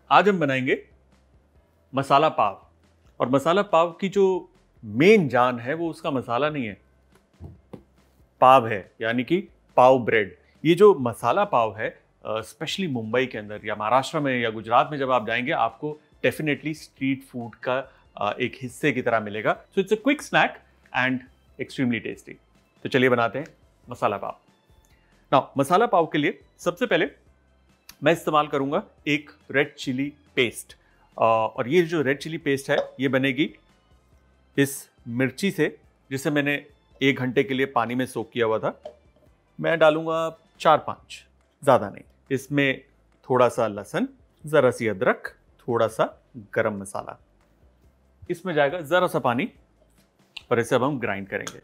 आज हम बनाएंगे मसाला पाव। और मसाला पाव की जो मेन जान है वो उसका मसाला नहीं है, पाव है, यानी कि पाव ब्रेड। ये जो मसाला पाव है स्पेशली मुंबई के अंदर या महाराष्ट्र में या गुजरात में जब आप जाएंगे आपको डेफिनेटली स्ट्रीट फूड का एक हिस्से की तरह मिलेगा। So it's a quick snack and extremely tasty. तो चलिए बनाते हैं मसाला पाव। नाउ मसाला पाव के लिए सबसे पहले मैं इस्तेमाल करूंगा एक रेड चिली पेस्ट। और ये जो रेड चिली पेस्ट है ये बनेगी इस मिर्ची से जिसे मैंने 1 घंटे के लिए पानी में सोक किया हुआ था। मैं डालूंगा 4-5, ज़्यादा नहीं। इसमें थोड़ा सा लहसुन, ज़रा सी अदरक, थोड़ा सा गरम मसाला, इसमें जाएगा ज़रा सा पानी और इसे अब हम ग्राइंड करेंगे।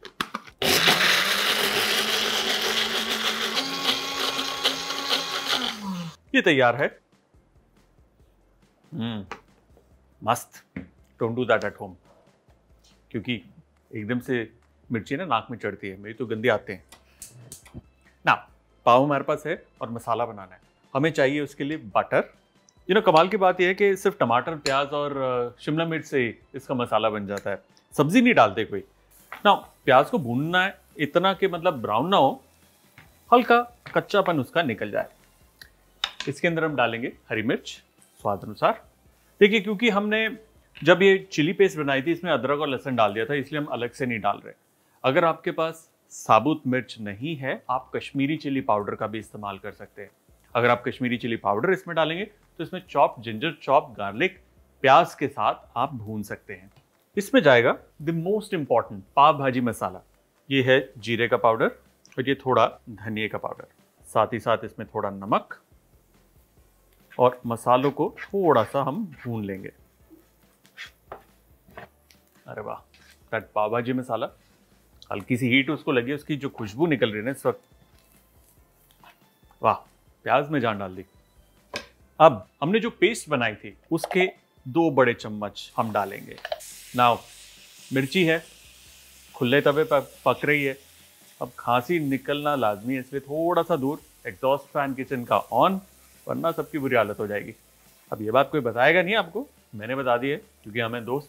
ये तैयार है। मस्त। Don't do that at home, क्योंकि एकदम से मिर्ची ना नाक में चढ़ती है, मेरी तो गंदी आते हैं ना। पाव हमारे पास है और मसाला बनाना है। हमें चाहिए उसके लिए बटर। कमाल की बात यह है कि सिर्फ टमाटर, प्याज और शिमला मिर्च से ही इसका मसाला बन जाता है, सब्जी नहीं डालते कोई ना। प्याज को भूनना है इतना कि मतलब ब्राउन ना हो, हल्का कच्चापन उसका निकल जाए। इसके अंदर हम डालेंगे हरी मिर्च स्वाद अनुसार। देखिए, क्योंकि हमने जब ये चिली पेस्ट बनाई थी इसमें अदरक और लहसुन डाल दिया था, इसलिए हम अलग से नहीं डाल रहे। अगर आपके पास साबुत मिर्च नहीं है आप कश्मीरी चिली पाउडर का भी इस्तेमाल कर सकते हैं। अगर आप कश्मीरी चिली पाउडर इसमें डालेंगे तो इसमें चॉप जिंजर, चॉप गार्लिक, प्याज के साथ आप भून सकते हैं। इसमें जाएगा द मोस्ट इंपॉर्टेंट पाव भाजी मसाला। ये है जीरे का पाउडर और ये थोड़ा धनिया का पाउडर, साथ ही साथ इसमें थोड़ा नमक, और मसालों को थोड़ा सा हम भून लेंगे। अरे वाह, दैट पाव भाजी मसाला, हल्की सी हीट उसको लगी, उसकी जो खुशबू निकल रही है ना इस वक्त, वाह, प्याज में जान डाल दी। अब हमने जो पेस्ट बनाई थी उसके 2 बड़े चम्मच हम डालेंगे। नाउ मिर्ची है, खुले तवे पर पक रही है। अब खांसी निकलना लाजमी है, इसलिए थोड़ा सा दूर एग्जॉस्ट फैन किचन का ऑन, वरना सबकी बुरी हालत हो जाएगी। अब ये बात कोई बताएगा नहीं आपको, मैंने बता दी है, क्योंकि हमें दोस्त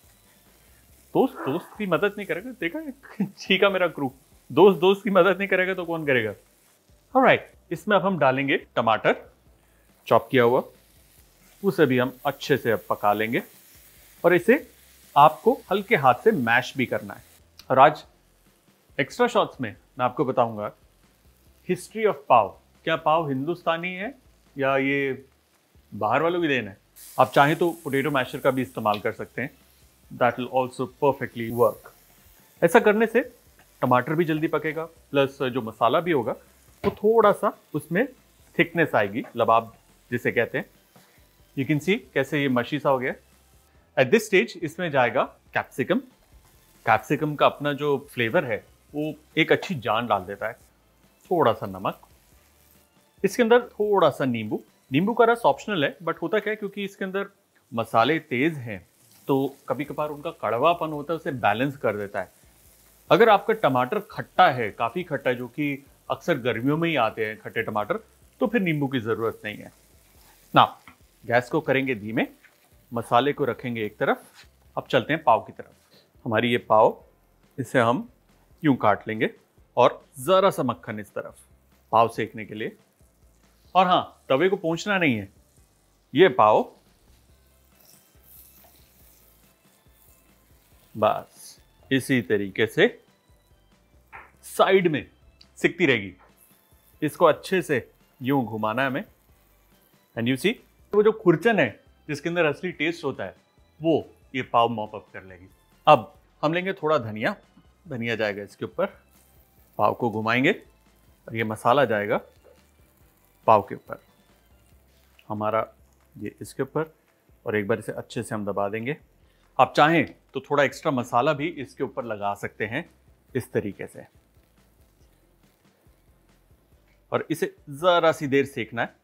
की मदद नहीं करेगा। देखा चीका मेरा क्रू, दोस्त की मदद नहीं करेगा तो कौन करेगा। ऑलराइट, इसमें अब हम डालेंगे टमाटर चॉप किया हुआ, उसे भी हम अच्छे से अब पका लेंगे और इसे आपको हल्के हाथ से मैश भी करना है। और आज एक्स्ट्रा शॉट्स में मैं आपको बताऊंगा हिस्ट्री ऑफ पाव। क्या पाव हिंदुस्तानी है या ये बाहर वालों की देन है? आप चाहें तो पोटैटो मैशर का भी इस्तेमाल कर सकते हैं, that will also perfectly work. ऐसा करने से टमाटर भी जल्दी पकेगा, प्लस जो मसाला भी होगा वो थोड़ा सा उसमें थिकनेस आएगी, लबाब जिसे कहते हैं। यू कैन सी कैसे ये मशी सा हो गया। एट दिस स्टेज इसमें जाएगा कैप्सिकम। कैप्सिकम का अपना जो फ्लेवर है वो एक अच्छी जान डाल देता है। थोड़ा सा नमक, इसके अंदर थोड़ा सा नींबू का रस ऑप्शनल है, बट होता क्या है क्योंकि इसके अंदर मसाले तेज हैं तो कभी कभार उनका कड़वापन होता है, उसे बैलेंस कर देता है। अगर आपका टमाटर खट्टा है, काफी खट्टा है, जो कि अक्सर गर्मियों में ही आते हैं खट्टे टमाटर, तो फिर नींबू की जरूरत नहीं है ना। गैस को करेंगे धीमे, मसाले को रखेंगे एक तरफ। अब चलते हैं पाव की तरफ। हमारी ये पाव, इसे हम यूं काट लेंगे और जरा सा मक्खन इस तरफ पाव सेकने के लिए। और हाँ, तवे को पोंछना नहीं है, ये पाव बस इसी तरीके से साइड में सिकती रहेगी। इसको अच्छे से यूं घुमाना है हमें। एंड यू सी, वो जो खुरचन है जिसके अंदर असली टेस्ट होता है वो ये पाव मॉप अप कर लेगी। अब हम लेंगे थोड़ा धनिया जाएगा इसके ऊपर, पाव को घुमाएंगे और ये मसाला जाएगा पाव के ऊपर, हमारा ये इसके ऊपर, और एक बार इसे अच्छे से हम दबा देंगे। आप चाहें तो थोड़ा एक्स्ट्रा मसाला भी इसके ऊपर लगा सकते हैं इस तरीके से, और इसे जरा सी देर सेकना है।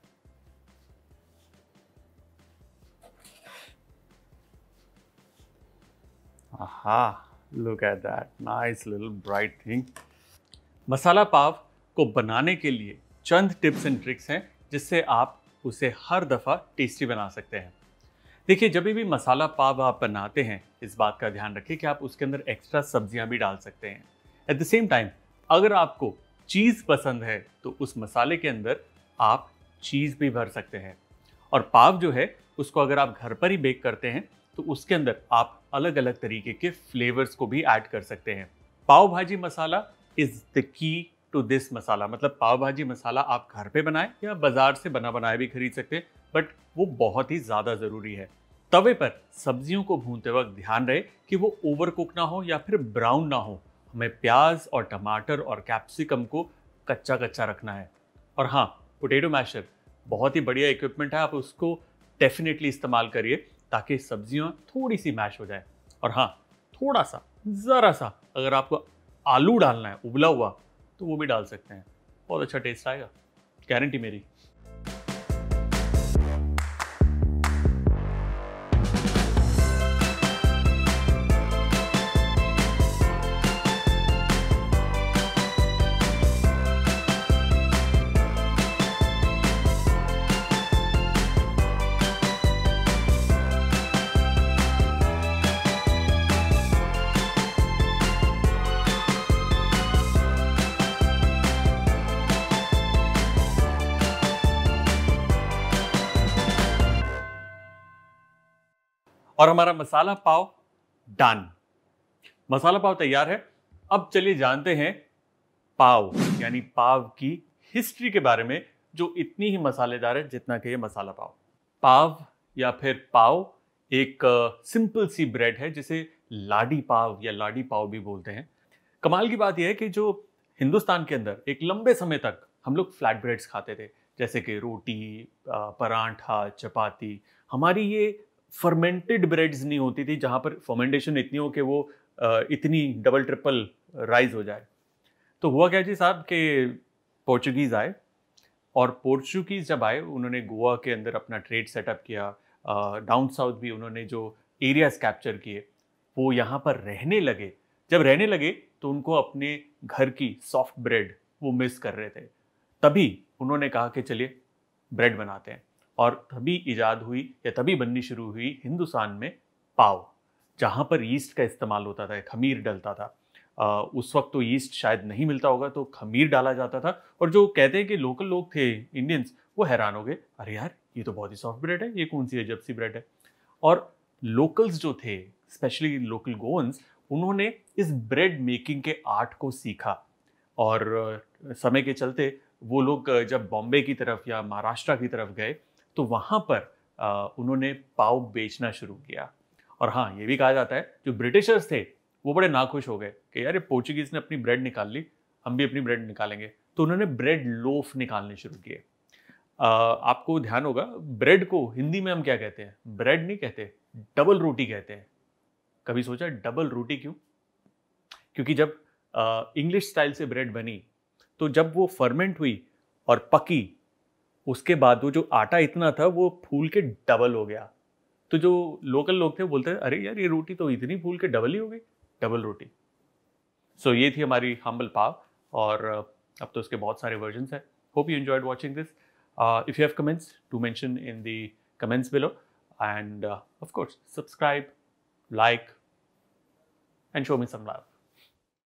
आहा, look at that nice little bright thing. Masala pav को बनाने के लिए चंद टिप्स एंड ट्रिक्स हैं जिससे आप उसे हर दफ़ा टेस्टी बना सकते हैं। देखिए, जब भी मसाला पाव आप बनाते हैं, इस बात का ध्यान रखिए कि आप उसके अंदर एक्स्ट्रा सब्जियां भी डाल सकते हैं। एट द सेम टाइम, अगर आपको चीज़ पसंद है तो उस मसाले के अंदर आप चीज़ भी भर सकते हैं। और पाव जो है उसको अगर आप घर पर ही बेक करते हैं तो उसके अंदर आप अलग अलग तरीके के फ्लेवर्स को भी ऐड कर सकते हैं। Pav bhaji masala is the key to this masala. मतलब पाव भाजी मसाला आप घर पे बनाएं या बाजार से बना बनाया भी खरीद सकते हैं, बट वो बहुत ही ज़्यादा ज़रूरी है। तवे पर सब्जियों को भूनते वक्त ध्यान रहे कि वो ओवर कुक ना हो या फिर ब्राउन ना हो। हमें प्याज और टमाटर और कैप्सिकम को कच्चा कच्चा रखना है। और हाँ, पोटैटो मैशर बहुत ही बढ़िया इक्विपमेंट है, आप उसको डेफिनेटली इस्तेमाल करिए ताकि सब्जियां थोड़ी सी मैश हो जाए। और हाँ, थोड़ा सा, ज़रा सा अगर आपको आलू डालना है उबला हुआ तो वो भी डाल सकते हैं, बहुत अच्छा टेस्ट आएगा, गारंटी मेरी। और हमारा मसाला पाव डन। मसाला पाव तैयार है। अब चलिए जानते हैं पाव यानी पाव की हिस्ट्री के बारे में, जो इतनी ही मसालेदार है जितना कि ये मसाला पाव। पाव या फिर पाव एक सिंपल सी ब्रेड है जिसे लाडी पाव या लाडी पाव भी बोलते हैं। कमाल की बात यह है कि जो हिंदुस्तान के अंदर एक लंबे समय तक हम लोग फ्लैट ब्रेड्स खाते थे, जैसे कि रोटी, परांठा, चपाती। हमारी ये फर्मेंटेड ब्रेड्स नहीं होती थी जहां पर फर्मेंटेशन इतनी हो कि वो इतनी डबल ट्रिपल राइज हो जाए। तो हुआ क्या जी साहब कि पोर्चुगीज आए, और पोर्चुगीज जब आए उन्होंने गोवा के अंदर अपना ट्रेड सेटअप किया। डाउन साउथ भी उन्होंने जो एरियाज कैप्चर किए, वो यहाँ पर रहने लगे। जब रहने लगे तो उनको अपने घर की सॉफ्ट ब्रेड वो मिस कर रहे थे। तभी उन्होंने कहा कि चलिए ब्रेड बनाते हैं, और तभी इजाद हुई या तभी बननी शुरू हुई हिंदुस्तान में पाव, जहाँ पर ईस्ट का इस्तेमाल होता था, खमीर डलता था। उस वक्त तो ईस्ट शायद नहीं मिलता होगा तो खमीर डाला जाता था। और जो कहते हैं कि लोकल लोग थे इंडियंस, वो हैरान हो गए, अरे यार ये तो बहुत ही सॉफ्ट ब्रेड है, ये कौन सी अजब सी ब्रेड है। और लोकल्स जो थे, स्पेशली लोकल गोवंस, उन्होंने इस ब्रेड मेकिंग के आर्ट को सीखा। और समय के चलते वो लोग जब बॉम्बे की तरफ या महाराष्ट्र की तरफ गए तो वहाँ पर उन्होंने पाव बेचना शुरू किया। और हाँ, ये भी कहा जाता है जो ब्रिटिशर्स थे वो बड़े नाखुश हो गए कि यार ये पोर्चुगीज ने अपनी ब्रेड निकाल ली, हम भी अपनी ब्रेड निकालेंगे। तो उन्होंने ब्रेड लोफ निकालने शुरू किए। आपको ध्यान होगा, ब्रेड को हिंदी में हम क्या कहते हैं? ब्रेड नहीं कहते, डबल रोटी कहते हैं। कभी सोचा डबल रोटी क्यों? क्योंकि जब इंग्लिश स्टाइल से ब्रेड बनी तो जब वो फर्मेंट हुई और पकी, उसके बाद वो जो आटा इतना था वो फूल के डबल हो गया। तो जो लोकल लोग थे वो बोलते थे, अरे यार ये रोटी तो इतनी फूल के डबल ही हो गई, डबल रोटी। सो ये थी हमारी हम्बल पाव, और अब तो इसके बहुत सारे वर्जन्स हैं। Hope you enjoyed watching this. If you have comments, do mention in the comments below, and of course subscribe, like, and show me some love.